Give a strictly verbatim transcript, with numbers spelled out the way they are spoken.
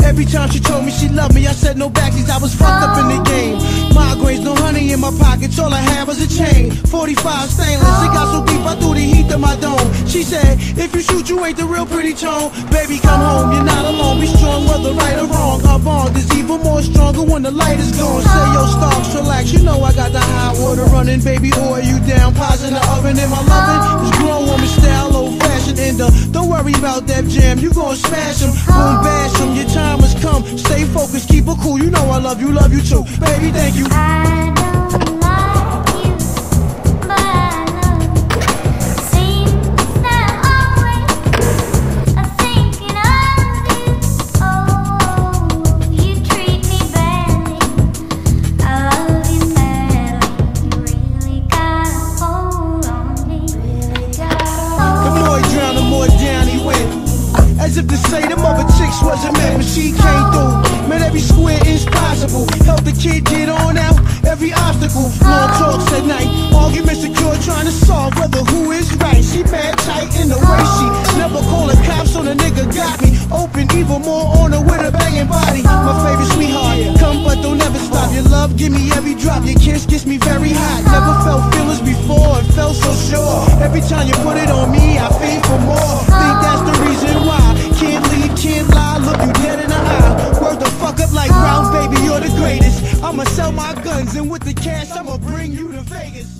Every time she told me she loved me, I said no backsies, I was fucked up in the game. Migraines, no honey in my pockets, all I had was a chain. forty-five stainless, it got so deep I threw the heat to my dome. She said, if you shoot, you ain't the real pretty tone. Baby, come home, you're not alone, be strong, whether right or wrong. Our bond is even more stronger when the light is gone. Say yo, Starks, relax, you know I got the hot water running. Baby, oil you down, pies in the oven, and my loving is grown woman style, old fashioned ender. Don't worry about that jam, you gon' smash him, boom, bash him, your time has come. Stay focused, keep it cool, you know I love you, love you too. Baby, thank you. I don't like you, but I love you. Seems that I'm always thinking of you. Oh, you treat me badly, I love you sadly. You really got a hold on me. Really got a hold. The more he drowned, the more down he went. As if to say them other chicks wasn't meant, but she came through. Man, every square is possible. Help the kid get on out, every obstacle. Long talks at night, arguments secure, trying to solve whether who is right. She mad tight in the way she never call the cops on a nigga got me. Open, even more on her with a banging body. My favorite sweetheart, come but don't ever stop. Your love, give me every drop. Your kiss gets me very hot. Never felt feelings before and felt so sure. Every time you put it on me, I feel for more. Think that's the reason why. Can't leave, can't lie, look you dead in the eye. Word the fuck up like Brown, baby, you're the greatest. I'ma sell my guns and with the cash I'ma bring you to Vegas.